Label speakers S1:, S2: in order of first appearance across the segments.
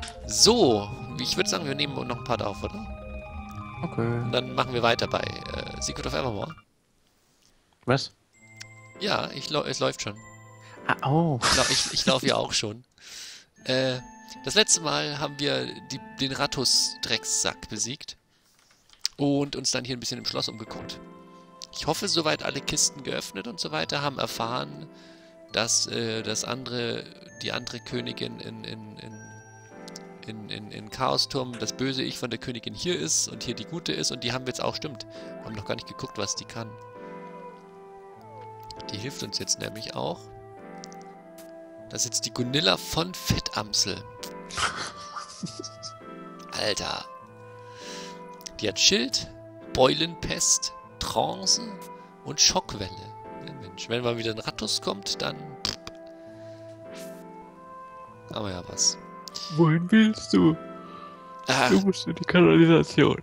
S1: So, ich würde sagen, wir nehmen noch ein Part auf, oder?
S2: Okay.
S1: Und dann machen wir weiter bei Secret of Evermore.
S2: Was?
S1: Ja, es läuft schon.
S2: Ah, oh.
S1: Ich laufe ja auch schon. Äh, Das letzte Mal haben wir den Rattus-Dreckssack besiegt und uns dann hier ein bisschen im Schloss umgeguckt. Ich hoffe, soweit alle Kisten geöffnet und so weiter, haben erfahren, dass die andere Königin in Chaosturm das böse Ich von der Königin hier ist und hier die gute ist und die haben wir jetzt auch, stimmt. Haben noch gar nicht geguckt, was die kann. Die hilft uns jetzt nämlich auch. Das ist jetzt die Gunilla von Fettamsel. Alter. Die hat Schild, Beulenpest, Trance und Schockwelle. Ja, Mensch, wenn mal wieder ein Rattus kommt, dann haben wir ja was.
S2: Wohin willst du?
S1: Ah,
S2: Du musst in die Kanalisation.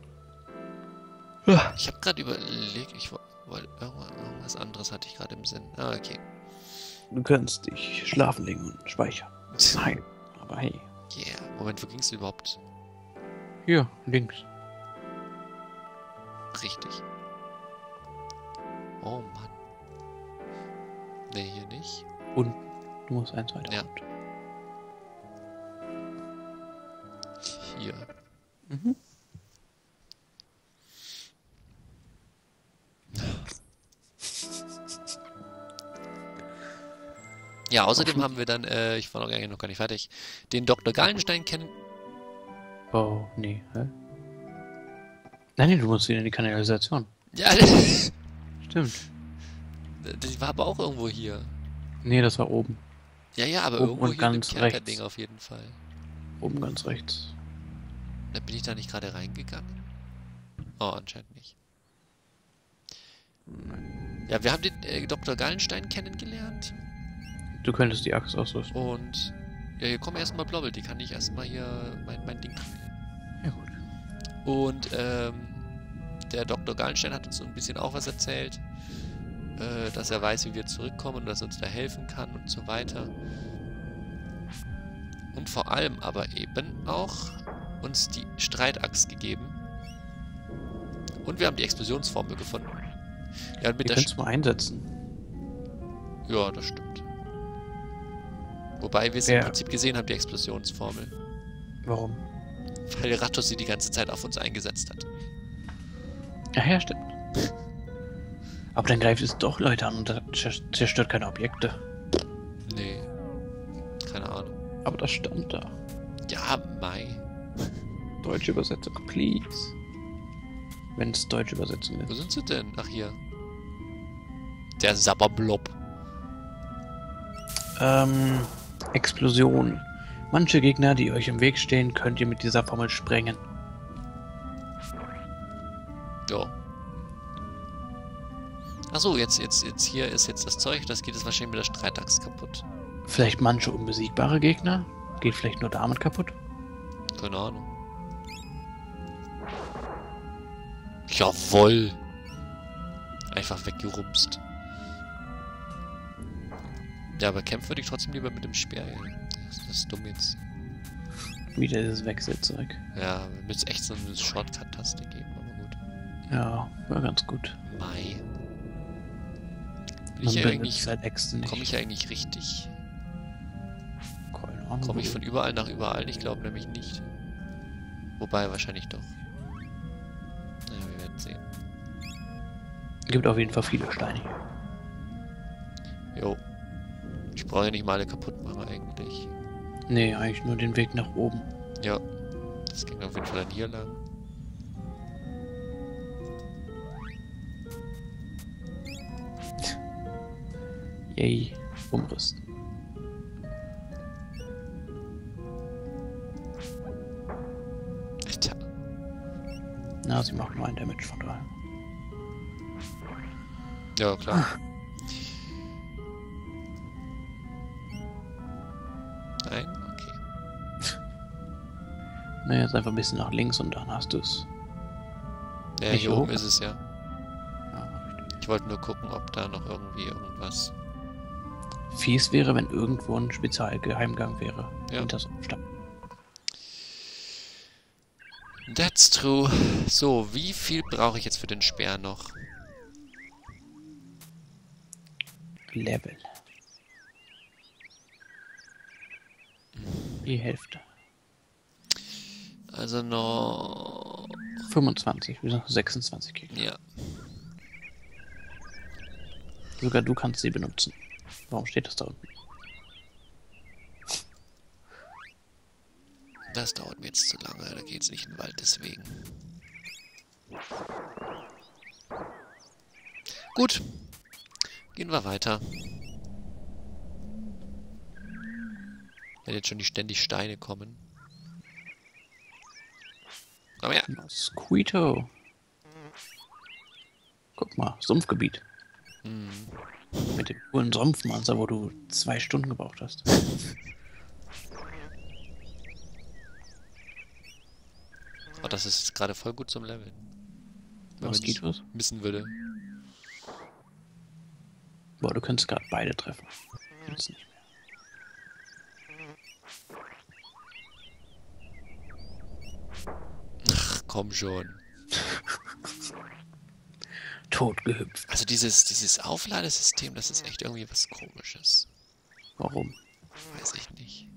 S2: Ah.
S1: ich habe gerade überlegt, ich wollte irgendwas anderes hatte ich gerade im Sinn. Ah, okay.
S2: Du kannst dich schlafen legen und speichern. Nein, aber hey.
S1: Yeah. Moment, wo ging's überhaupt?
S2: Hier, links.
S1: Richtig. Oh Mann. Nee, hier nicht.
S2: Und du musst eins weiter.
S1: Ja. Hier.
S2: Mhm.
S1: Ja, außerdem haben wir dann, ich war noch gar nicht fertig, den Dr. Gallenstein kennen.
S2: Oh, nee, hä? Nein, du musst wieder in die Kanalisation.
S1: Ja,
S2: Stimmt.
S1: die war aber auch irgendwo hier.
S2: Nee, das war oben.
S1: Ja, aber
S2: Oben
S1: irgendwo
S2: und
S1: hier in dem
S2: ganz
S1: Kerkerding
S2: rechts.
S1: auf jeden Fall.
S2: Oben ganz rechts.
S1: Da bin ich da nicht gerade reingegangen? Oh, anscheinend nicht. Ja, wir haben den Dr. Gallenstein kennengelernt.
S2: Du könntest die Axt ausrüsten.
S1: Und ja, hier kommen erstmal Blobbel. Die kann ich erstmal hier mein Ding trainieren.
S2: Ja, gut.
S1: Und der Dr. Gallenstein hat uns so ein bisschen auch was erzählt. Dass er weiß, wie wir zurückkommen und dass er uns da helfen kann und so weiter. Und vor allem aber eben auch uns die Streitaxt gegeben. Und wir haben die Explosionsformel gefunden. Ja, und
S2: Die
S1: mit der
S2: kannst du mal einsetzen.
S1: Ja, das stimmt. Wobei wir es im
S2: Ja.
S1: Prinzip gesehen haben, die Explosionsformel.
S2: Warum?
S1: Weil Rattus sie die ganze Zeit auf uns eingesetzt hat.
S2: Ach ja, stimmt. Aber dann greift es doch Leute an und zerstört keine Objekte.
S1: Nee. Keine Ahnung.
S2: Aber das stand da.
S1: Ja, Mai.
S2: Deutsche Übersetzung, please. Wenn es deutsche Übersetzung
S1: Wo
S2: ist.
S1: sind sie denn? Ach, hier. Der Sabberblob.
S2: Explosion. Manche Gegner, die euch im Weg stehen, könnt ihr mit dieser Formel sprengen.
S1: Ja. Achso, jetzt hier ist jetzt das Zeug. Das geht jetzt wahrscheinlich mit der Streitaxt kaputt.
S2: Vielleicht manche unbesiegbare Gegner? Geht vielleicht nur damit kaputt?
S1: Keine Ahnung. Jawoll. Einfach weggerumst. Ja, aber kämpfen würde ich trotzdem lieber mit dem Speer. Das ist dumm jetzt.
S2: Wieder dieses Wechselzeug.
S1: Ja, müsste es echt so eine Shortcut-Taste geben, aber gut.
S2: Ja, war ganz gut.
S1: Mai.
S2: Man benutzt halt Äxte nicht.
S1: Komme ich eigentlich richtig?
S2: Keine Ahnung.
S1: Komme ich von überall nach überall? Ich glaube nämlich nicht. Wobei, wahrscheinlich doch. Naja, wir werden sehen.
S2: Gibt auf jeden Fall viele Steine.
S1: Jo. Ich brauche ja nicht mal alle kaputt machen eigentlich.
S2: Nee, eigentlich nur den Weg nach oben.
S1: Ja. Das ging auf jeden Fall dann hier lang.
S2: Yay, umrüsten.
S1: Alter.
S2: Na, sie macht nur einen Damage von daher.
S1: Ja, klar. Nein? Okay.
S2: Na, jetzt einfach ein bisschen nach links und dann hast du es.
S1: Ja,
S2: Nicht
S1: hier oben
S2: hoch?
S1: ist es ja.
S2: Ja, richtig.
S1: Ich wollte nur gucken, ob da noch irgendwie irgendwas...
S2: Fies wäre, wenn irgendwo ein Spezialgeheimgang wäre.
S1: Ja.
S2: Hinter so einem Stein.
S1: That's true. So, wie viel brauche ich jetzt für den Speer noch?
S2: Level. Die Hälfte.
S1: Also noch...
S2: 25, wir sind 26 Gegner.
S1: Ja.
S2: Sogar du kannst sie benutzen. Warum steht das da unten?
S1: Das dauert mir jetzt zu lange, da geht's nicht in den Wald, deswegen. Gut. Gehen wir weiter. Wenn jetzt schon die ständig Steine kommen. Komm her.
S2: Mosquito. Guck mal, Sumpfgebiet.
S1: Hm.
S2: Mit dem coolen Sumpfmonster, wo du 2 Stunden gebraucht hast.
S1: Oh, das ist gerade voll gut zum Leveln. Wenn man
S2: Moskitos?
S1: nicht missen würde.
S2: Boah, du könntest gerade beide treffen. Jetzt nicht mehr.
S1: Ach, komm schon.
S2: Tot gehüpft.
S1: Also dieses Aufladesystem, das ist echt irgendwie was Komisches.
S2: Warum?
S1: Weiß ich nicht.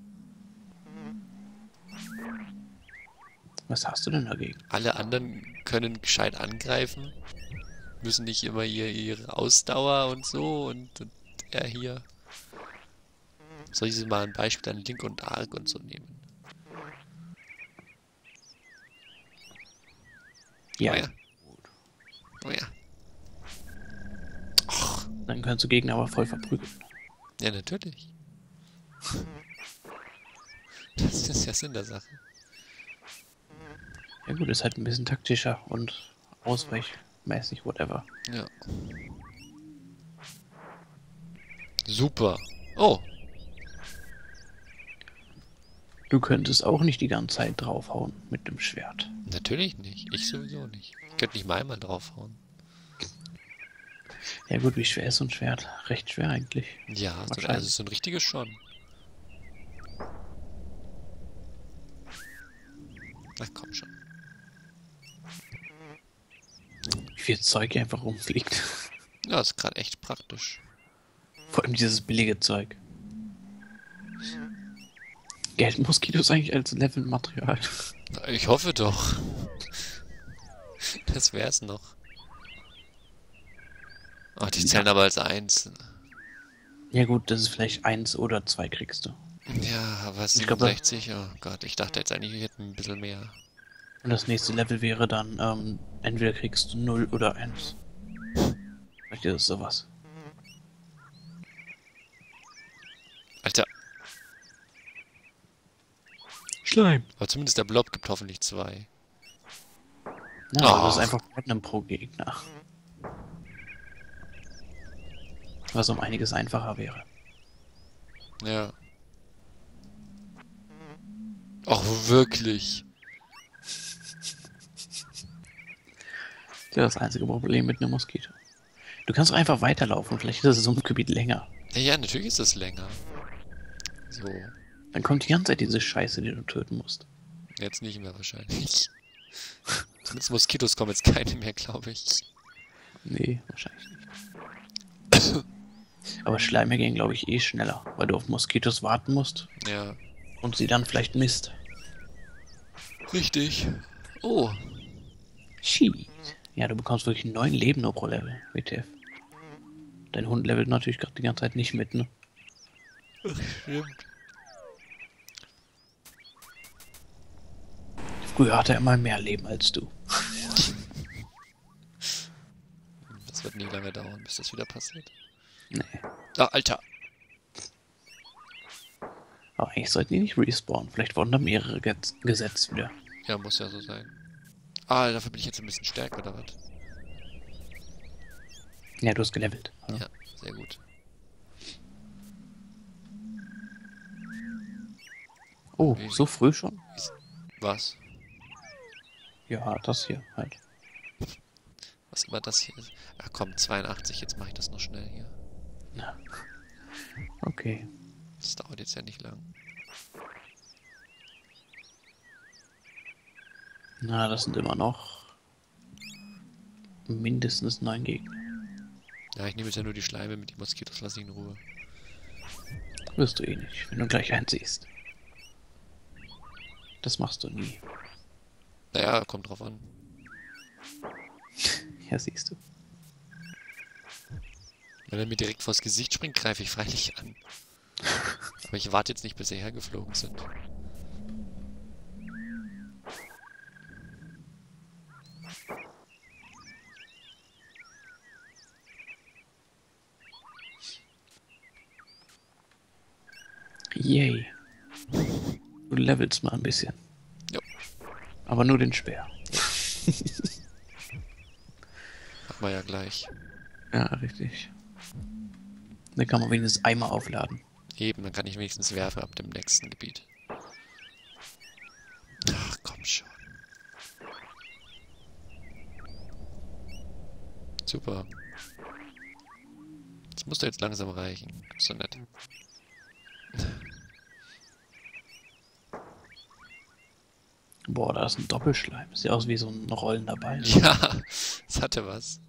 S2: Was hast du denn dagegen?
S1: Alle anderen können gescheit angreifen. Müssen nicht immer ihre Ausdauer und so und er hier. Soll ich mal ein Beispiel an Link und Ark und so nehmen?
S2: Ja.
S1: Oh ja. Oh ja. Och,
S2: Dann kannst du Gegner aber voll verprügeln.
S1: ja, natürlich. Das ist ja Sinn der Sache.
S2: Ja gut, ist halt ein bisschen taktischer und ausweichmäßig, whatever.
S1: Ja. Super. Oh,
S2: Du könntest auch nicht die ganze Zeit draufhauen mit dem Schwert.
S1: natürlich nicht. Ich sowieso nicht. Ich könnte nicht mal einmal draufhauen.
S2: Ja gut, wie schwer ist so ein Schwert? Recht schwer eigentlich.
S1: Ja, so,
S2: Wahrscheinlich.
S1: also so ein richtiges schon. Ach komm schon.
S2: Wie viel Zeug hier einfach rumfliegt.
S1: Ja, ist gerade echt praktisch.
S2: Vor allem dieses billige Zeug. Gelten Moskitos eigentlich als Levelmaterial?
S1: Ich hoffe doch. Das wär's noch. Oh, die zählen aber als 1.
S2: Ja gut, das ist vielleicht 1 oder 2 kriegst du.
S1: Ja, aber
S2: Ich glaub,
S1: 67? Oh Gott, ich dachte jetzt eigentlich, wir hätten ein bisschen mehr.
S2: Und das nächste Level wäre dann, entweder kriegst du 0 oder 1. Vielleicht ist es sowas.
S1: Alter,
S2: Schleim.
S1: aber zumindest der Blob gibt hoffentlich 2.
S2: Ja, aber das ist
S1: Ach.
S2: einfach Platinum pro Gegner. Was um einiges einfacher wäre.
S1: Ja. Ach, wirklich?
S2: Das ist ja das einzige Problem mit einem Moskito. Du kannst doch einfach weiterlaufen, vielleicht ist das Sumpfgebiet länger.
S1: Ja, natürlich ist es länger. So,
S2: Dann kommt die ganze Zeit diese Scheiße, die du töten musst.
S1: jetzt nicht mehr wahrscheinlich. Zumindest Moskitos kommen jetzt keine mehr, glaube ich.
S2: Nee, wahrscheinlich nicht. Aber Schleime gehen, glaube ich, eh schneller, weil du auf Moskitos warten musst
S1: Ja,
S2: und sie dann vielleicht
S1: richtig. Oh,
S2: Shit. Ja, du bekommst wirklich 9 Leben nur pro Level, WTF. Dein Hund levelt natürlich gerade die ganze Zeit nicht mit, ne?
S1: stimmt.
S2: Früher hatte er immer mehr Leben als du.
S1: Das wird nie lange dauern, bis das wieder passiert.
S2: Nee.
S1: Ah, Alter.
S2: Aber eigentlich sollten die nicht respawnen. Vielleicht wurden da mehrere gesetzt wieder.
S1: Ja, muss ja so sein. Ah, dafür bin ich jetzt ein bisschen stärker, oder was?
S2: Ja, du hast gelevelt.
S1: Ja, sehr gut.
S2: Oh, so früh schon?
S1: Was?
S2: Ja, das hier halt.
S1: Was immer das hier ist. Ach komm, 82, jetzt mache ich das noch schnell hier.
S2: Na. Okay.
S1: Das dauert jetzt ja nicht lang.
S2: Na, das sind immer noch mindestens 9 Gegner.
S1: Ja, ich nehme jetzt ja nur die Schleime mit, die Moskitos lasse ich in Ruhe.
S2: Wirst du eh nicht, wenn du gleich einsiehst. Das machst du nie.
S1: Naja, kommt drauf an.
S2: Ja, siehst du.
S1: Wenn er mir direkt vors Gesicht springt, greife ich freilich an. Aber ich warte jetzt nicht, bis sie hergeflogen sind.
S2: Yay. Du levelst mal ein bisschen.
S1: Jo.
S2: Aber nur den Speer.
S1: Machen wir ja gleich.
S2: Ja, richtig. Dann kann man wenigstens einmal aufladen.
S1: Eben, dann kann ich wenigstens werfen ab dem nächsten Gebiet. Ach, komm schon. Super. Das muss doch jetzt langsam reichen. Ist doch nett.
S2: Boah, da ist ein Doppelschleim. Sieht aus wie so ein rollender Ball.
S1: Ja, es hatte was.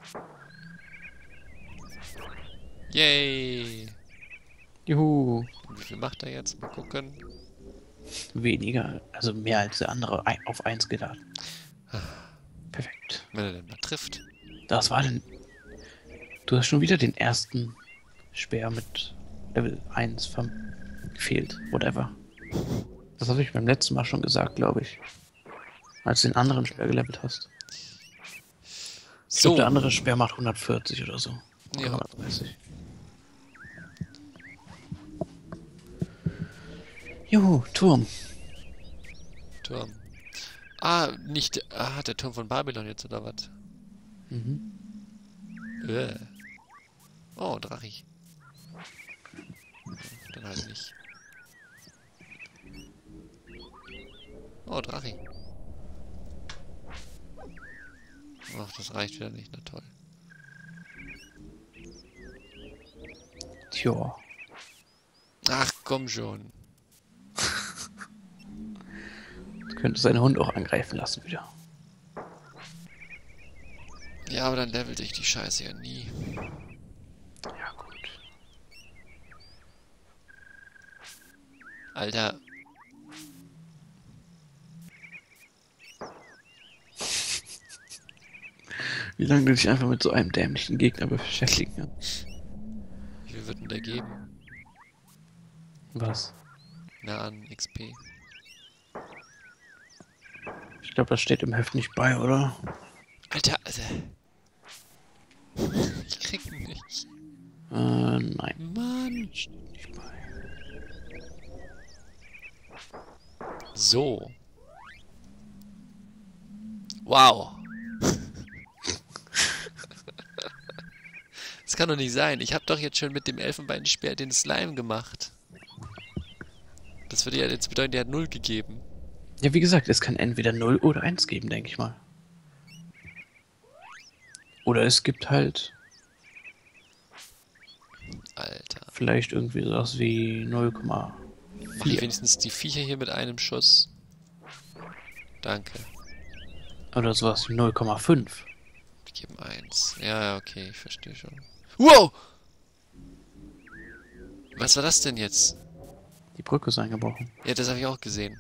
S1: Yay!
S2: Juhu.
S1: Und wie viel macht er jetzt? Mal gucken.
S2: Weniger, also mehr als der andere auf 1 geladen. Perfekt.
S1: Wenn er denn mal trifft.
S2: Das war denn... Du hast schon wieder den ersten Speer mit Level 1 gefehlt. Whatever. Das habe ich beim letzten Mal schon gesagt, glaube ich. Als du den anderen Speer gelevelt hast. Ich glaube, der andere Speer macht 140 oder so. Oder
S1: Ja.
S2: 130. Juhu, Turm.
S1: Turm. Ah, nicht... Ah, der Turm von Babylon jetzt, oder was?
S2: Mhm.
S1: Oh, Drachi. Dann halt nicht. Oh, Drachi. Ach, das reicht wieder nicht. Na toll.
S2: Tja.
S1: Ach, komm schon.
S2: Du könntest seinen Hund auch angreifen lassen wieder.
S1: Ja, aber dann levelt ich die Scheiße ja nie.
S2: Ja, gut.
S1: Alter.
S2: Wie lange du dich einfach mit so einem dämlichen Gegner beschäftigen kannst.
S1: Wie viel wird denn der geben?
S2: Was?
S1: Na an XP.
S2: Ich glaube, das steht im Heft nicht bei, oder?
S1: Alter, Alter. Ich krieg ihn nicht.
S2: Nein.
S1: Mann.
S2: Steht nicht bei.
S1: So. Wow. Das kann doch nicht sein. Ich habe doch jetzt schon mit dem Elfenbeinspeer den Slime gemacht. Das würde ja jetzt bedeuten, der hat 0 gegeben.
S2: Ja, wie gesagt, es kann entweder 0 oder 1 geben, denke ich mal. Oder es gibt halt
S1: Alter.
S2: vielleicht irgendwie sowas wie 0,4.
S1: Mach ich wenigstens die Viecher hier mit einem Schuss. Danke.
S2: Oder sowas wie 0,5.
S1: Die geben 1. Ja, okay, ich verstehe schon. Wow! Was war das denn jetzt?
S2: Die Brücke ist eingebrochen.
S1: Ja, das habe ich auch gesehen.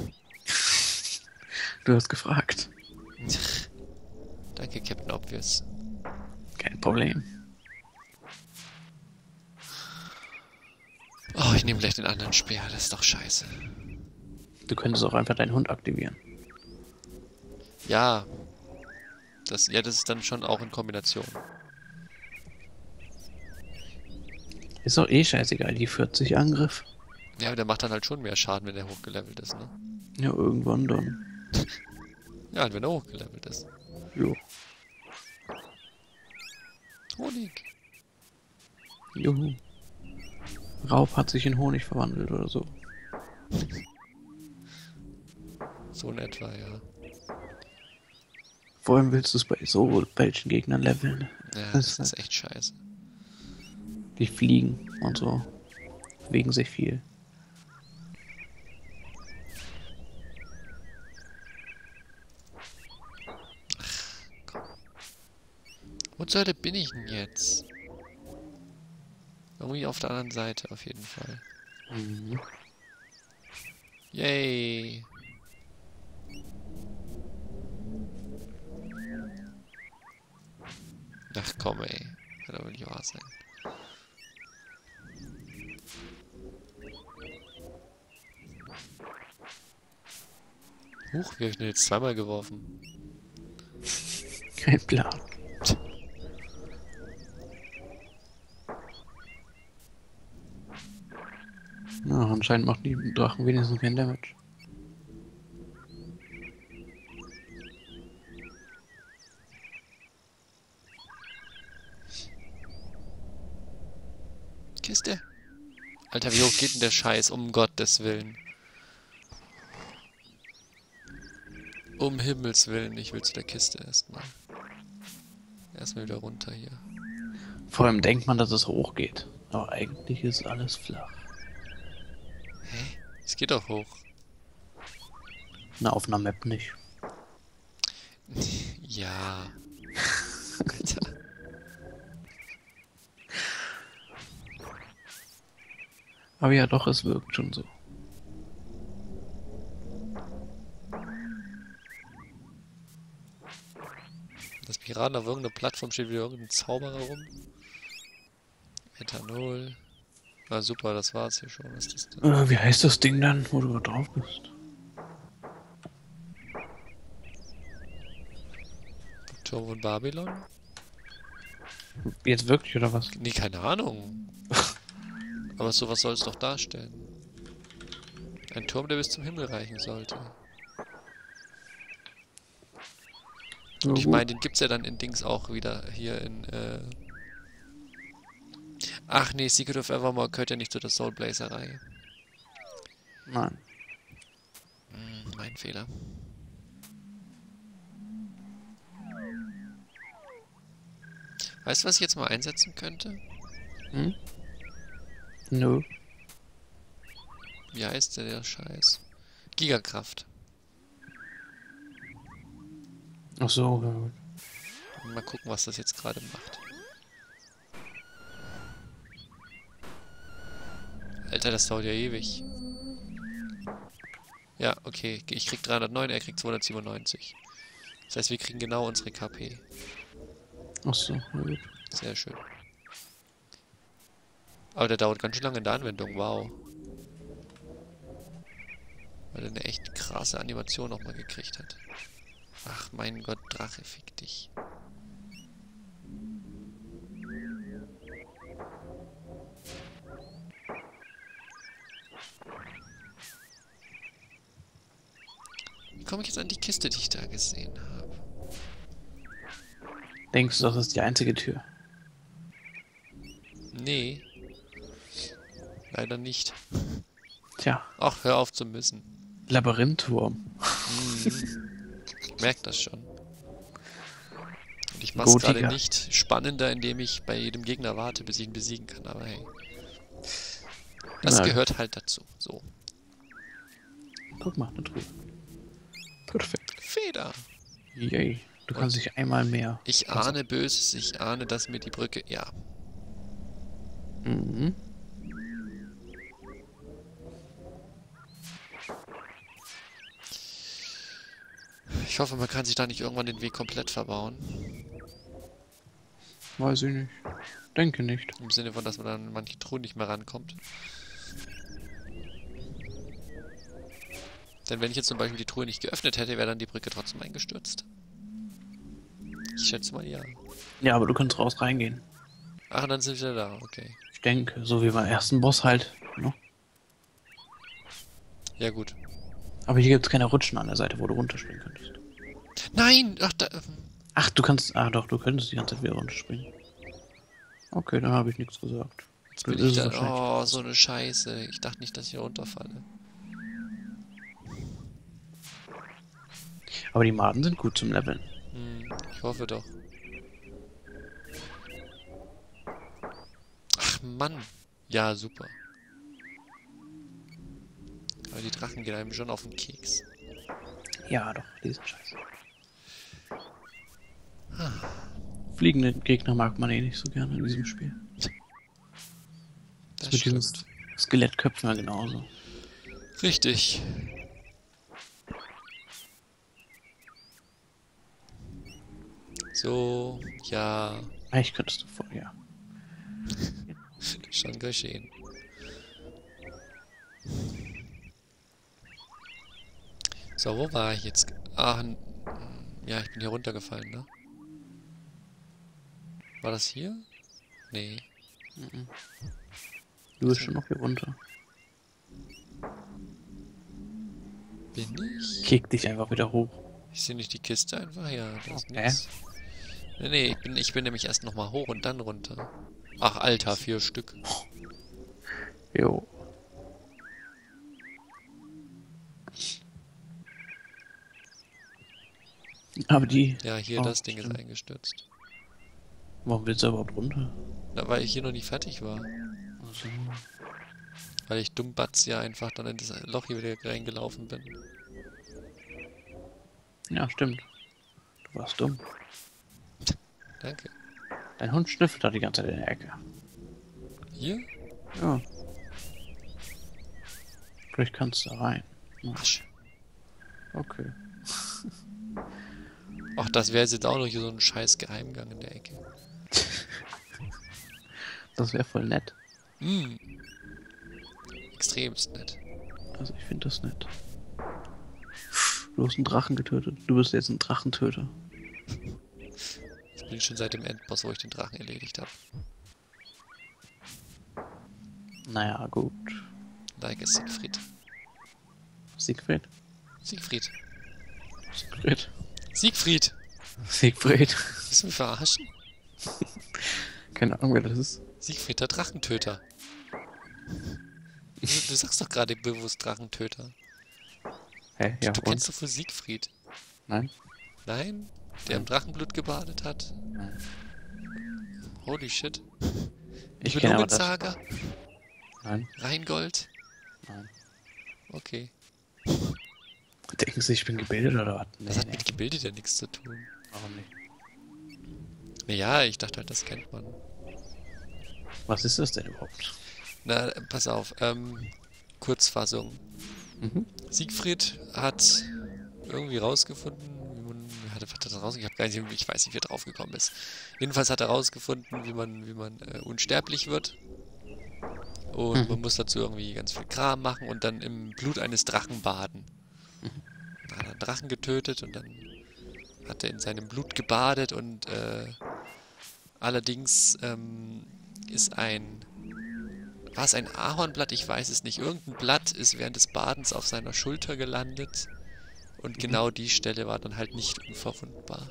S2: Du hast gefragt.
S1: Danke, Captain Obvious.
S2: Kein Problem.
S1: Oh, ich nehme gleich den anderen Speer. Das ist doch scheiße.
S2: Du könntest auch einfach deinen Hund aktivieren.
S1: Ja. Das ist dann schon auch in Kombination.
S2: Ist doch eh scheißegal, die 40 Angriff.
S1: Ja, aber der macht dann halt schon mehr Schaden, wenn er hochgelevelt ist, ne?
S2: Ja, irgendwann dann.
S1: Ja, und wenn er hochgelevelt ist.
S2: Jo.
S1: Honig.
S2: Juhu. Raub hat sich in Honig verwandelt oder so.
S1: So in etwa, ja.
S2: Vor allem willst du es bei so welchen Gegnern leveln.
S1: Ja,
S2: Das
S1: das ist echt scheiße.
S2: Die fliegen und so. Bewegen sich viel.
S1: zur Hölle bin ich denn jetzt? Irgendwie auf der anderen Seite auf jeden Fall.
S2: Mhm.
S1: Yay. Ach komm ey. Kann aber nicht wahr sein. Huch, wie hab ich denn jetzt zweimal geworfen?
S2: Kein Plan. Na, anscheinend macht die Drachen wenigstens kein Damage.
S1: Kiste. Alter, wie hoch geht denn der Scheiß? Um Gottes Willen. Um Himmels Willen, ich will zu der Kiste erstmal. Erstmal wieder runter hier.
S2: Vor allem denkt man, dass es hoch geht. Aber eigentlich ist alles flach.
S1: Hä? Es geht doch hoch.
S2: Na, auf einer Map nicht.
S1: Ja. Alter.
S2: Aber ja, doch, es wirkt schon so.
S1: Das Piraten auf irgendeiner Plattform steht wieder irgendein Zauberer rum. Ethanol. Ah, super, das war's hier schon. Was ist das denn?
S2: Wie heißt das Ding dann, wo du drauf bist?
S1: Turm von Babylon?
S2: Jetzt wirklich, oder was?
S1: Nee, keine Ahnung. Aber sowas soll es doch darstellen. Ein Turm, der bis zum Himmel reichen sollte. Und ich meine, den gibt's ja dann in Dings auch wieder hier in, Ach nee, Secret of Evermore gehört ja nicht zu der Soul Blazer-Reihe.
S2: Nein.
S1: Mein Fehler. Weißt du, was ich jetzt mal einsetzen könnte?
S2: Hm? Nö.
S1: Wie heißt der Scheiß? Gigakraft.
S2: Ach so, ja gut.
S1: Mal gucken, was das jetzt gerade macht. Alter, das dauert ja ewig. Ja, okay. Ich krieg 309, er kriegt 297. Das heißt, wir kriegen genau unsere KP.
S2: Ach so, ja gut.
S1: Sehr schön. Aber der dauert ganz schön lange in der Anwendung, wow. Weil er eine echt krasse Animation nochmal gekriegt hat. Ach mein Gott, Drache, fick dich. Wie komme ich jetzt an die Kiste, die ich da gesehen habe?
S2: Denkst du, das ist die einzige Tür?
S1: Nee. Leider nicht.
S2: Tja,
S1: Ach, hör auf zu müssen.
S2: Labyrinthwurm.
S1: Ich merke das schon. Und ich mache es gerade nicht spannender, indem ich bei jedem Gegner warte, bis ich ihn besiegen kann. Aber hey. Das gehört halt dazu. So.
S2: Guck mal, eine Truhe. Perfekt.
S1: Feder.
S2: Yay. Du kannst dich einmal mehr.
S1: Ich ahne Böses. Ich ahne, dass mir die Brücke... Ja.
S2: Mhm.
S1: Ich hoffe, man kann sich da nicht irgendwann den Weg komplett verbauen.
S2: Weiß ich nicht. Denke nicht.
S1: Im Sinne von, dass man dann an manche Truhen nicht mehr rankommt. Denn wenn ich jetzt zum Beispiel die Truhe nicht geöffnet hätte, wäre dann die Brücke trotzdem eingestürzt. Ich schätze mal ja.
S2: Ja, aber du kannst raus reingehen.
S1: Ach, und dann sind wir da, okay.
S2: Ich denke, so wie beim ersten Boss halt. Ne?
S1: Ja gut.
S2: Aber hier gibt es keine Rutschen an der Seite, wo du runterspringen könntest.
S1: Nein! Ach, da...
S2: Ach, du kannst... Ah doch, du könntest die ganze Zeit wieder runterspringen. Okay, dann habe ich nichts gesagt.
S1: Jetzt bin ich da... Oh, so eine Scheiße. Ich dachte nicht, dass ich hier runterfalle.
S2: Aber die Maden sind gut zum Leveln.
S1: Ich hoffe doch. Ach Mann. Ja, super. Aber die Drachen gehen einem schon auf den Keks.
S2: Ja, doch, die sind scheiße. Fliegende Gegner mag man eh nicht so gerne in diesem Spiel.
S1: Das
S2: Mit diesen
S1: stimmt.
S2: Skelettköpfen ja genauso.
S1: Richtig. So, ja,
S2: Eigentlich könntest du vor, ja.
S1: schon geschehen. So, wo war ich jetzt? Ach, ja, ich bin hier runtergefallen, ne? War das hier? Nee.
S2: Du bist schon noch hier runter.
S1: Bin ich?
S2: Kick dich einfach wieder hoch.
S1: Ich sehe nicht die Kiste einfach. Ja, da ist
S2: Okay.
S1: nichts. Nee, ich bin nämlich erst nochmal hoch und dann runter. Ach, Alter, 4 Stück.
S2: Jo. Aber die...
S1: Ja, hier,
S2: Oh,
S1: das Ding ist
S2: stimmt.
S1: eingestürzt.
S2: Warum willst du überhaupt runter?
S1: Na, weil ich hier noch nicht fertig war.
S2: Also,
S1: Weil ich dummbatz ja einfach dann in das Loch hier wieder reingelaufen bin.
S2: ja, stimmt. Du warst dumm.
S1: Danke.
S2: Dein Hund schnüffelt da die ganze Zeit in der Ecke.
S1: Hier?
S2: Ja. Vielleicht kannst du da rein. Ja,
S1: Asch.
S2: okay.
S1: Ach, das wäre jetzt auch noch hier so ein scheiß Geheimgang in der Ecke.
S2: Das wäre voll nett.
S1: Hm. Extremst nett.
S2: Also ich finde das nett. Du hast einen Drachen getötet. Du bist jetzt ein Drachentöter.
S1: Ich bin schon seit dem Endboss, wo ich den Drachen erledigt habe.
S2: Naja, gut.
S1: Like es Siegfried.
S2: Siegfried?
S1: Siegfried.
S2: Siegfried.
S1: Siegfried!
S2: Siegfried.
S1: Willst du mich verarschen?
S2: Keine Ahnung, wer das ist.
S1: Siegfried, der Drachentöter. Du sagst doch gerade bewusst Drachentöter.
S2: Hä? Ja,
S1: Du
S2: und?
S1: kennst doch wohl Siegfried.
S2: Nein?
S1: Nein? Der im Drachenblut gebadet hat?
S2: Nein.
S1: Holy shit.
S2: Ich kenne aber das.
S1: Nibelungensaga?
S2: Nein?
S1: Rheingold?
S2: Nein.
S1: Okay.
S2: Denken Sie, ich bin gebildet oder was? Nee,
S1: Das hat
S2: nee.
S1: mit gebildet ja nichts zu tun.
S2: Warum nicht?
S1: Naja, ich dachte halt, das kennt man.
S2: Was ist das denn überhaupt?
S1: Na, pass auf. Kurzfassung.
S2: Mhm.
S1: Siegfried hat irgendwie rausgefunden, ich weiß nicht, wie er drauf gekommen ist. Jedenfalls hat er rausgefunden, wie man unsterblich wird. Und man muss dazu irgendwie ganz viel Kram machen und dann im Blut eines Drachen baden. Dann hat er einen Drachen getötet und dann hat er in seinem Blut gebadet und allerdings war es ein Ahornblatt? Ich weiß es nicht. Irgendein Blatt ist während des Badens auf seiner Schulter gelandet und genau die Stelle war dann halt nicht unverwundbar.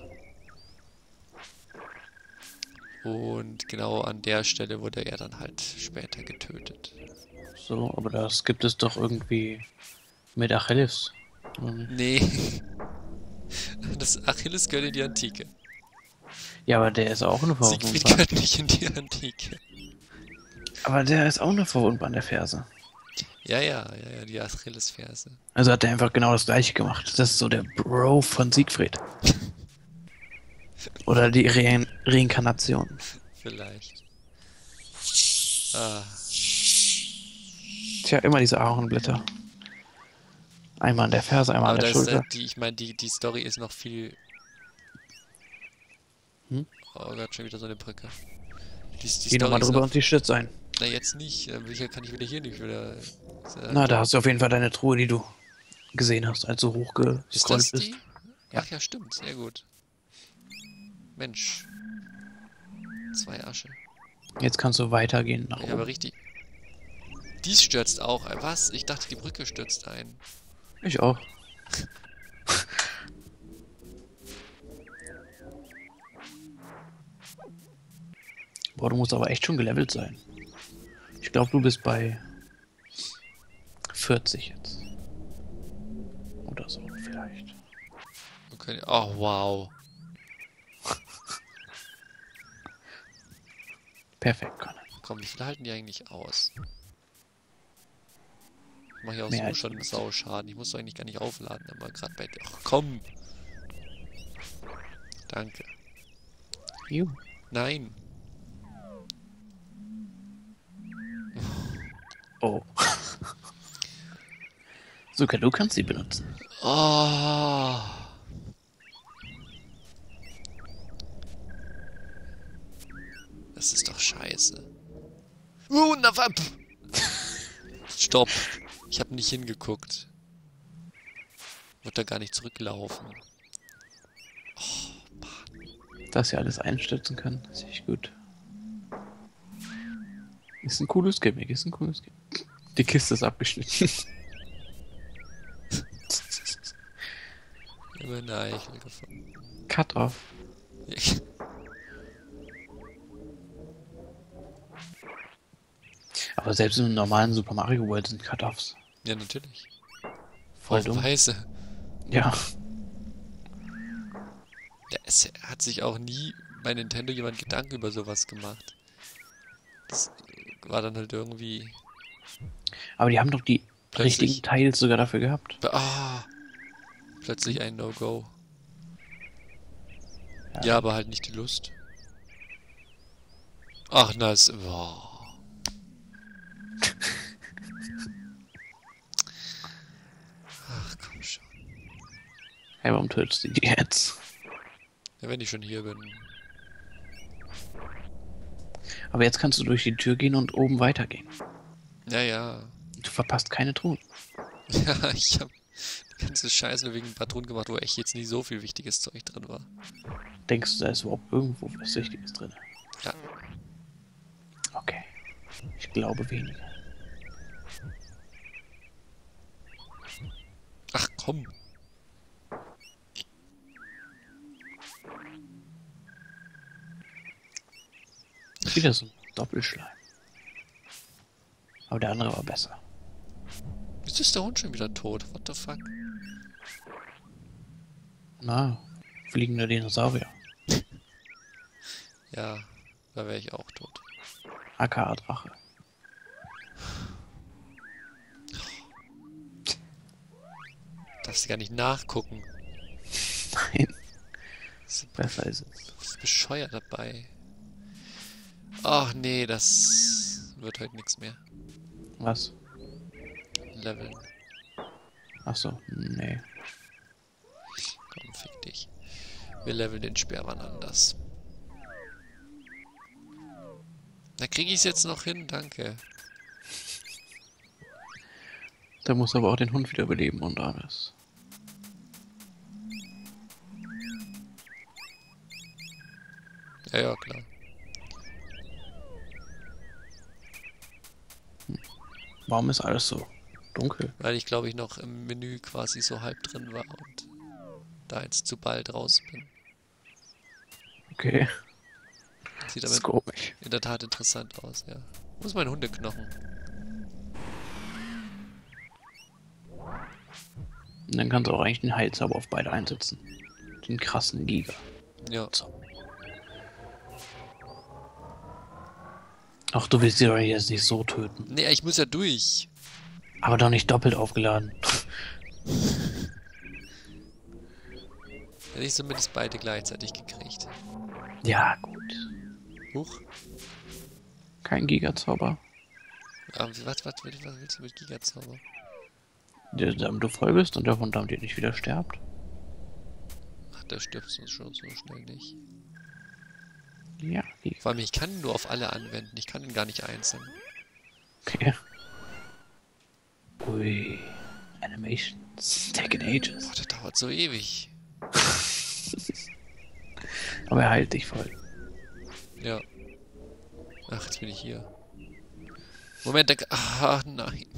S1: Und genau an der Stelle wurde er dann halt später getötet.
S2: So, aber das gibt es doch irgendwie mit Achilles. oder nicht?
S1: Nee. Das Achilles gehört in die Antike.
S2: Ja, aber der ist auch eine
S1: Siegfried
S2: verwundbar.
S1: gehört nicht in die Antike.
S2: Aber der ist auch eine verwundbar an der Ferse.
S1: Ja, die Achillesferse.
S2: Also hat er einfach genau das gleiche gemacht. Das ist so der Bro von Siegfried. Oder die Reinkarnation.
S1: Vielleicht. Ah,
S2: Tja, immer diese Ahornblätter. Einmal an der Ferse, einmal
S1: aber
S2: an der
S1: das,
S2: Schulter.
S1: ich meine, die Story ist noch viel...
S2: Hm?
S1: Oh Gott, schon wieder so eine Brücke. Die
S2: Geh nochmal
S1: Story ist
S2: drüber
S1: noch...
S2: und die stürzt ein.
S1: Na, jetzt nicht. Sicher kann ich wieder hier nicht wieder...
S2: Na, da hast du auf jeden Fall deine Truhe, die du gesehen hast, als du
S1: Ist
S2: hochgescrollt
S1: das
S2: bist.
S1: die?
S2: Ja.
S1: Ach ja, stimmt. Sehr gut. Mensch. 2 Asche.
S2: Jetzt kannst du weitergehen nach
S1: Ja, aber
S2: oben.
S1: richtig. Dies stürzt auch. Was? Ich dachte, die Brücke stürzt ein.
S2: Ich auch. Boah, du musst aber echt schon gelevelt sein. Ich glaube, du bist bei 40 jetzt. Oder so, vielleicht.
S1: Okay. Oh, wow.
S2: Perfekt, Connor.
S1: Komm, wie viel halten die eigentlich aus? Ich mache ja auch
S2: Mehr
S1: so
S2: als
S1: schon
S2: 50.
S1: Sauschaden. Ich muss doch eigentlich gar nicht aufladen, aber gerade bei dir. Ach komm! Danke.
S2: Juhu.
S1: Nein.
S2: Oh. Sogar du kannst sie benutzen.
S1: Oh. Das ist doch scheiße. Na, Stopp. Ich habe nicht hingeguckt. Wird da gar nicht zurücklaufen.
S2: Dass sie alles einstürzen kann, ist echt gut. Ist ein cooles Gimmick, ist ein cooles Gimmick. Die Kiste ist abgeschnitten.
S1: Immer eine Eichel gefunden.
S2: Cut off. Aber selbst im normalen Super Mario World sind Cut-Offs.
S1: Ja, natürlich.
S2: Voll dumm.
S1: Weise.
S2: Ja.
S1: Ja, es hat sich auch nie bei Nintendo jemand Gedanken über sowas gemacht. Das war dann halt irgendwie
S2: Aber die haben doch die
S1: Plötzlich-
S2: richtigen Teils sogar dafür gehabt.
S1: Plötzlich ein No-Go.
S2: Ja.
S1: Ja, aber halt nicht die Lust. Ach, na, es... Boah. Ach, komm schon.
S2: Hey, warum tötest du die jetzt?
S1: Ja, wenn ich schon hier bin.
S2: Aber jetzt kannst du durch die Tür gehen und oben weitergehen.
S1: Ja, ja.
S2: Du verpasst keine Truhen.
S1: Ja, ich hab die ganze Scheiße nur wegen Patronen gemacht, wo echt jetzt nie so viel wichtiges Zeug drin war.
S2: Denkst du, da ist überhaupt irgendwo was Wichtiges drin?
S1: Ja.
S2: Okay. Ich glaube weniger.
S1: Ach, komm.
S2: Wieder so ein Doppelschleim. Aber der andere war besser.
S1: Jetzt ist der Hund schon wieder tot. What the fuck?
S2: Na, fliegender Dinosaurier.
S1: Ja, da wäre ich auch tot.
S2: aka Drache.
S1: Darfst du gar nicht nachgucken.
S2: Nein,
S1: Das
S2: besser ist es.
S1: ist bescheuert dabei. Ach nee, das wird heute nichts mehr.
S2: Was?
S1: Leveln.
S2: Achso, nee.
S1: Komm, fick dich. Wir leveln den Speer wann anders. Da kriege ich es jetzt noch hin, danke.
S2: Da muss aber auch den Hund wiederbeleben und alles.
S1: Ja, ja, klar.
S2: Warum ist alles so dunkel?
S1: Weil ich glaube ich noch im Menü quasi so halb drin war und da jetzt zu bald raus bin.
S2: Okay,
S1: Sieht
S2: das ist
S1: aber
S2: komisch.
S1: in der Tat interessant aus, ja. Wo ist mein Hundeknochen?
S2: Und dann kannst du auch eigentlich den Heilzauber auf beide einsetzen. Den krassen Giga.
S1: Ja.
S2: So. Ach, du willst sie doch jetzt nicht so töten.
S1: Nee, ich muss ja durch.
S2: Aber doch nicht doppelt aufgeladen.
S1: Hätte ich zumindest beide gleichzeitig gekriegt.
S2: Ja, gut.
S1: Huch.
S2: Kein Gigazauber.
S1: Aber was willst du mit Gigazauber?
S2: Damit du voll bist und der Hund damit dir nicht wieder stirbt.
S1: Ach, der stirbt sonst schon so schnell nicht.
S2: Ja, Giga.
S1: Vor allem, ich kann ihn nur auf alle anwenden. Ich kann ihn gar nicht einzeln.
S2: Okay. Ui. Animations. Taken ages.
S1: Boah, das dauert so ewig.
S2: Aber er heilt dich voll.
S1: Ja. Ach, jetzt bin ich hier. Moment, ach nein.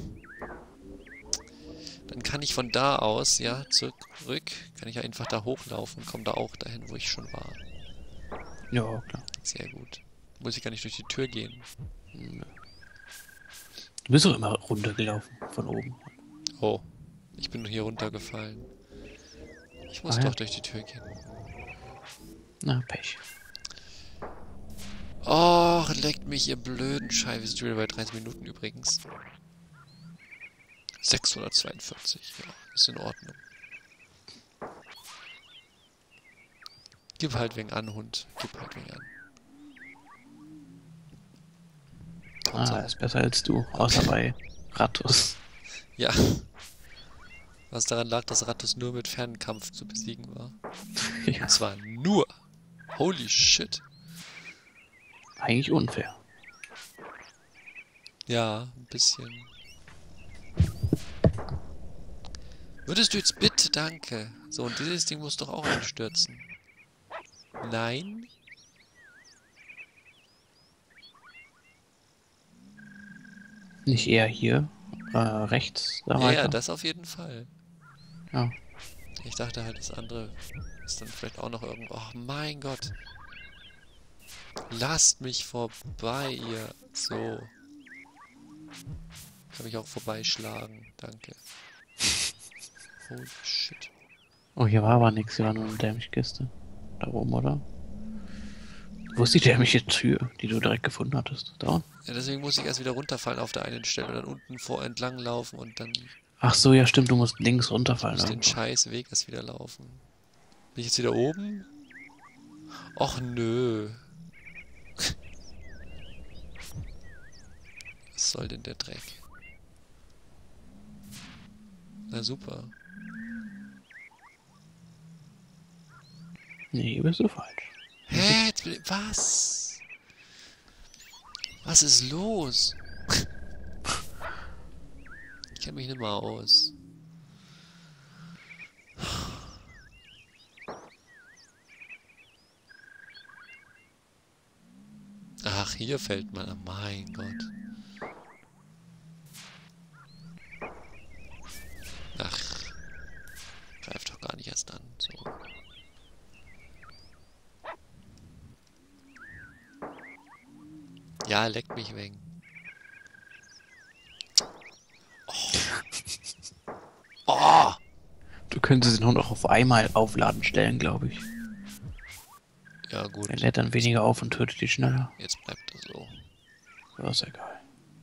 S1: Dann kann ich von da aus, ja, zurück, kann ich einfach da hochlaufen und komme da auch dahin, wo ich schon war.
S2: Ja, klar.
S1: Sehr gut. Muss ich gar nicht durch die Tür gehen.
S2: Nö. Du bist doch immer runtergelaufen von oben.
S1: Oh, ich bin hier runtergefallen. Ich muss
S2: Ah, ja.
S1: doch durch die Tür gehen.
S2: Na, Pech.
S1: Och, leckt mich, ihr blöden Scheiße. Wir sind wieder bei 30 Minuten übrigens. 642, ja, ist in Ordnung. Gib halt wegen an, Hund. Gib halt wegen an.
S2: Ah, ist besser als du. Außer bei Rattus.
S1: Ja. Was daran lag, dass Rattus nur mit Fernkampf zu besiegen war.
S2: Ja,
S1: Und zwar nur. Holy shit.
S2: eigentlich unfair.
S1: Ja, ein bisschen. Würdest du jetzt bitte, danke. So, und dieses Ding muss doch auch einstürzen. Nein?
S2: Nicht eher hier, rechts, da
S1: Ja,
S2: weiter.
S1: ja, das auf jeden Fall.
S2: Ja.
S1: Ich dachte halt, das andere ist dann vielleicht auch noch irgendwo. Oh mein Gott. Lasst mich vorbei, ihr. So. Kann mich auch vorbeischlagen. Danke. Holy shit.
S2: Oh, hier war aber nichts, hier war nur eine dämliche Kiste. Da oben, oder? Wo ist die dämliche Tür, die du direkt gefunden hattest? Da unten?
S1: Ja, deswegen muss ich erst wieder runterfallen auf der einen Stelle und dann unten vor entlang laufen und dann
S2: Ach so, ja stimmt, du musst links runterfallen.
S1: muss den
S2: irgendwo.
S1: scheiß Weg erst wieder laufen. Bin ich jetzt wieder oben? Och nö. Was soll denn der Dreck? Na super.
S2: Nee, hier bist du falsch.
S1: Hä? Was? Was ist los? Ich kenne mich nicht mal aus. Ach, hier fällt man. Oh mein Gott. Ach. Greift doch gar nicht erst an. So. Ja, leckt mich weg. Oh!
S2: Du könntest den Hund auch auf einmal aufladen stellen, glaube ich.
S1: Ja, gut.
S2: Er lädt dann weniger auf und tötet dich schneller.
S1: Jetzt bleibt er so.
S2: Ja, ist egal.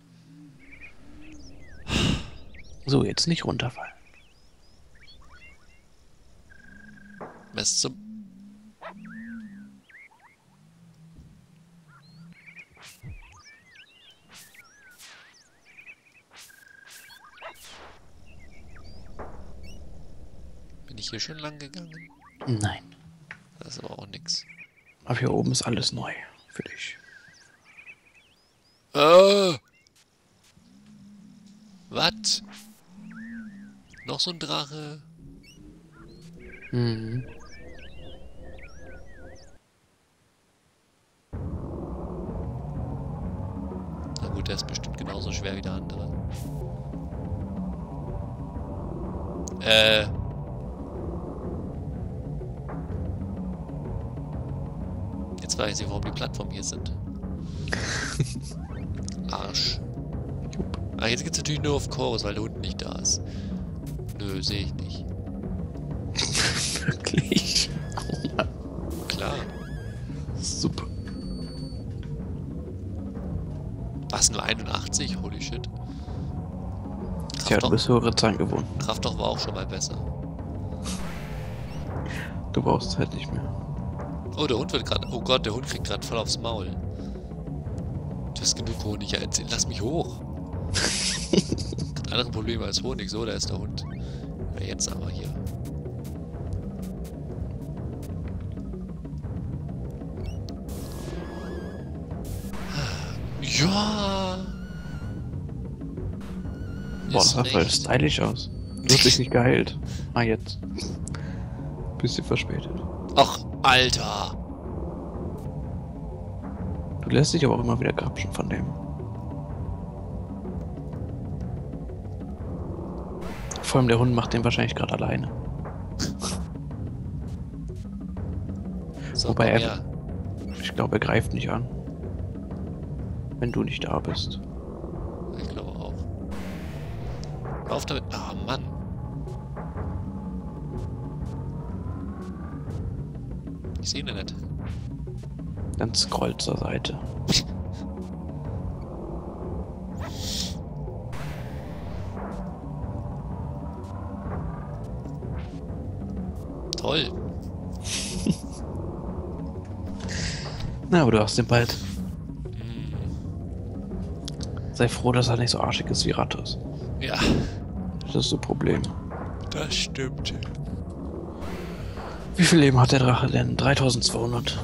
S2: So, jetzt nicht runterfallen.
S1: Was zum... Bin ich hier schon lang gegangen?
S2: Nein.
S1: Das ist aber auch nix.
S2: Aber hier oben ist alles neu für dich.
S1: Was? Noch so ein Drache?
S2: Mhm.
S1: Na gut, der ist bestimmt genauso schwer wie der andere. Jetzt weiß ich, warum die Plattformen hier sind. Arsch. Ah, jetzt geht's natürlich nur auf Chorus, weil der Hund nicht da ist. Nö, sehe ich nicht.
S2: Wirklich?
S1: Klar.
S2: Super.
S1: Was, nur 81? Holy shit.
S2: Tja, du bist höhere Zahlen gewohnt.
S1: Kraftstoff war auch schon mal besser.
S2: Du brauchst es halt nicht mehr.
S1: Oh, der Hund wird gerade... Oh Gott, der Hund kriegt gerade voll aufs Maul. Du hast genug Honig. Ja, lass mich hoch. Andere Probleme als Honig. So, da ist der Hund. Ja, jetzt aber hier. Ja.
S2: Boah, das sah voll
S1: recht.
S2: stylisch aus. Du hast dich nicht geheilt. Ah, jetzt. Bisschen verspätet.
S1: Ach, Alter.
S2: Du lässt dich aber auch immer wieder grapschen von dem. Vor allem der Hund macht den wahrscheinlich gerade alleine.
S1: So,
S2: Wobei
S1: komm
S2: er-
S1: her.
S2: Ich glaube, er greift nicht an. Wenn du nicht da bist.
S1: Ich glaube auch. Hör auf damit. Ah, Mann. Ich sehe ihn nicht.
S2: Dann scrollt zur Seite.
S1: Toll.
S2: Na, aber du hast den bald.
S1: Hm,
S2: Sei froh, dass er nicht so arschig ist wie Rattus.
S1: ja,
S2: Das ist so ein Problem.
S1: das stimmt.
S2: Wie viel Leben hat der Drache denn? 3200.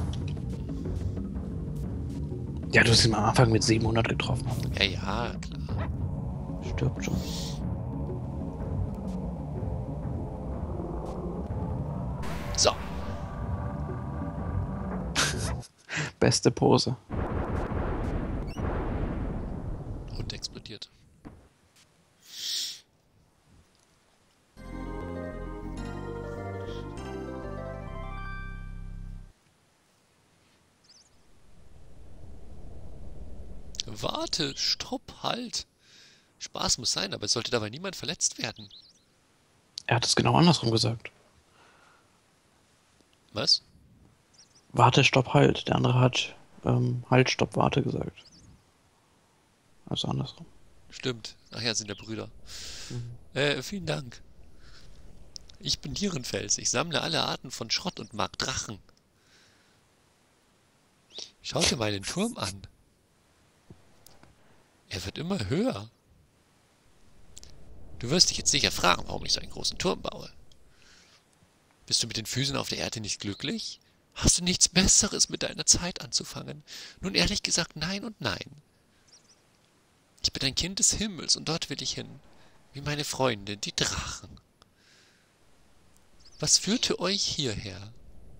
S2: Ja, du hast ihn am Anfang mit 700 getroffen.
S1: Ja, ja, klar.
S2: Stirbt schon.
S1: So,
S2: Beste Pose.
S1: und explodiert. Warte, stopp, halt. Spaß muss sein, aber es sollte dabei niemand verletzt werden.
S2: Er hat es genau andersrum gesagt.
S1: Was?
S2: Warte, stopp, halt. Der andere hat halt, stopp, warte gesagt. Also andersrum.
S1: Stimmt. Ach ja, sind ja Brüder.
S2: Mhm.
S1: Vielen Dank. Ich bin Nierenfels. Ich sammle alle Arten von Schrott und mag Drachen. Schau dir meinen Turm an. Er wird immer höher. Du wirst dich jetzt sicher fragen, warum ich so einen großen Turm baue. Bist du mit den Füßen auf der Erde nicht glücklich? Hast du nichts Besseres mit deiner Zeit anzufangen? Nun ehrlich gesagt, nein und nein. Ich bin ein Kind des Himmels und dort will ich hin. Wie meine Freunde, die Drachen. Was führte euch hierher?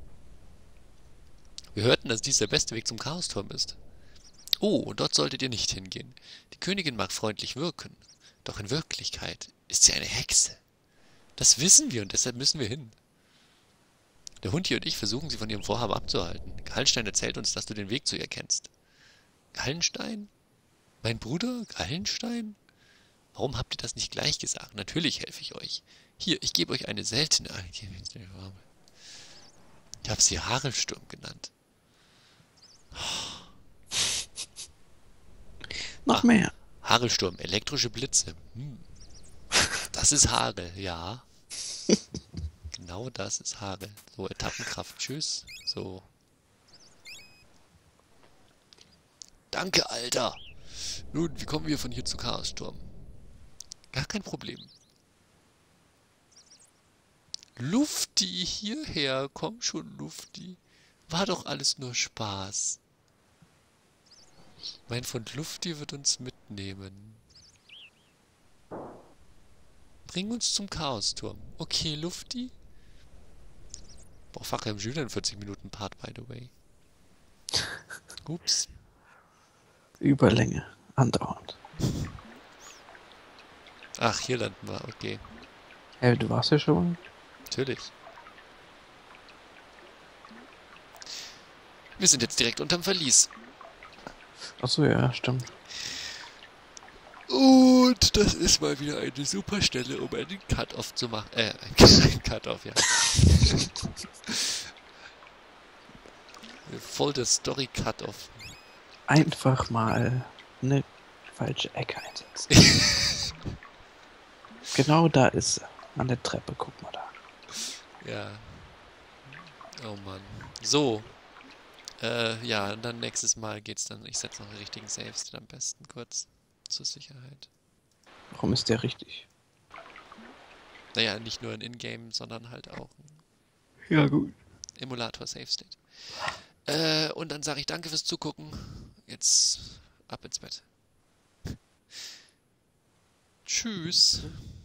S1: Wir hörten, dass dies der beste Weg zum Chaosturm ist. Oh, dort solltet ihr nicht hingehen. Die Königin mag freundlich wirken, doch in Wirklichkeit ist sie eine Hexe. Das wissen wir und deshalb müssen wir hin. Der Hund hier und ich versuchen sie von ihrem Vorhaben abzuhalten. Gallenstein erzählt uns, dass du den Weg zu ihr kennst. Gallenstein? Mein Bruder? Gallenstein? Warum habt ihr das nicht gleich gesagt? Natürlich helfe ich euch. Hier, ich gebe euch eine seltene... Ich habe sie Hagelsturm genannt.
S2: Noch mehr.
S1: Hagelsturm, elektrische Blitze. Das ist Hagel, ja. Genau das ist Hagel. So, Etappenkraft, tschüss. So. Danke, Alter. Nun, wie kommen wir von hier zu Chaossturm? Gar kein Problem. Lufti, hierher. Komm schon, Lufti. War doch alles nur Spaß. Mein Freund Lufti wird uns mitnehmen. Bring uns zum Chaosturm. Okay, Lufti? Boah, fuck, wir haben schon wieder einen 40 Minuten Part, by the way. Ups.
S2: Überlänge. Andauernd.
S1: Ach, hier landen wir, okay.
S2: Hey, du warst ja schon.
S1: Natürlich. Wir sind jetzt direkt unterm Verlies.
S2: Achso, ja, stimmt.
S1: Und das ist mal wieder eine super Stelle, um einen Cut-Off zu machen. Ein Cut-Off, ja. Voll der Story-Cut-Off.
S2: Einfach mal eine falsche Ecke einsetzen. Genau da ist sie. An der Treppe, guck mal da.
S1: Ja. Oh Mann. So. Ja, und dann nächstes Mal geht's dann. Ich setze noch einen richtigen Save-State am besten kurz. Zur Sicherheit.
S2: Warum ist der richtig?
S1: Naja, nicht nur ein Ingame, sondern halt auch ein
S2: Ja, gut.
S1: Emulator Save-State. Und dann sage ich danke fürs Zugucken. Jetzt ab ins Bett. Tschüss.